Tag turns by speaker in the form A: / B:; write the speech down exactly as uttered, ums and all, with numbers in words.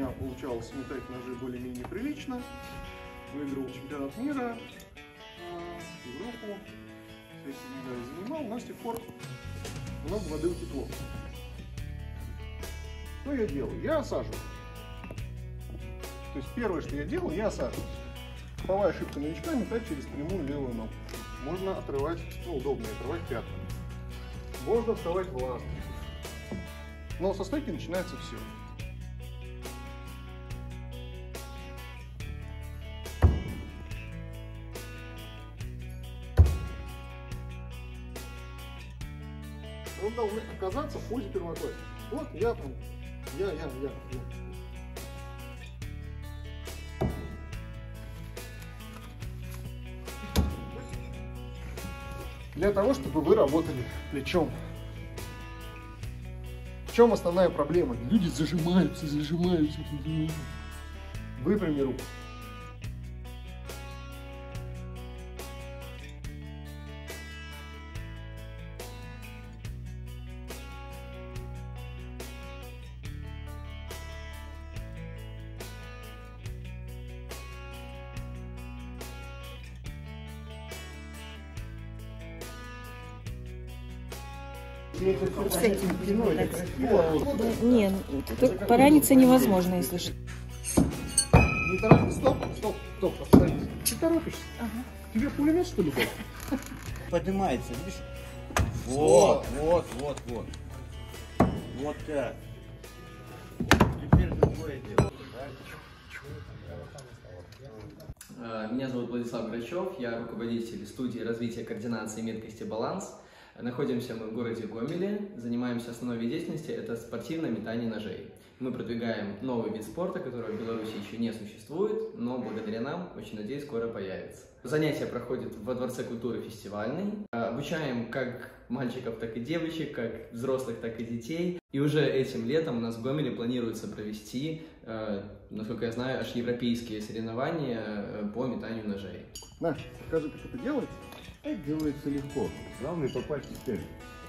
A: меня получалось метать ножи более-менее прилично. Выиграл чемпионат мира, Европу, все эти медали занимал, но с тех пор много воды утекло. Что я делаю? Я осаживаю. То есть первое, что я делаю, я осаживаюсь. Типовая ошибка новичка — метать через прямую левую ногу. Можно отрывать, ну, удобнее отрывать пятку. Можно вставать в ласточку. Но со стойки начинается все. Вы должны оказаться в позе первоклассника. Вот я там, я, я, я, я. Для того, чтобы вы работали плечом. В чем основная проблема? Люди зажимаются, зажимаются. Выпрями руку.
B: С этим пиной это красиво. Нет, тут пораниться невозможно, если что.
A: Не торопись, стоп, стоп, стоп, остановись. Ты торопишься? Ага. Тебе пулемет, что ли, был?
C: Поднимается, видишь? Вот, вот, вот, вот. Вот так. Теперь другое дело.
D: Меня зовут Владислав Грачев, я руководитель студии развития координации и меткости «Баланс». Находимся мы в городе Гомеле, занимаемся основной видом деятельности – это спортивное метание ножей. Мы продвигаем новый вид спорта, который в Беларуси еще не существует, но благодаря нам, очень надеюсь, скоро появится. Занятия проходят во Дворце культуры «Фестивальный». Обучаем как мальчиков, так и девочек, как взрослых, так и детей. И уже этим летом у нас в Гомеле планируется провести, насколько я знаю, аж европейские соревнования по метанию ножей.
A: На, покажи, как это делается.
C: Это делается легко. Главное попасть в цель.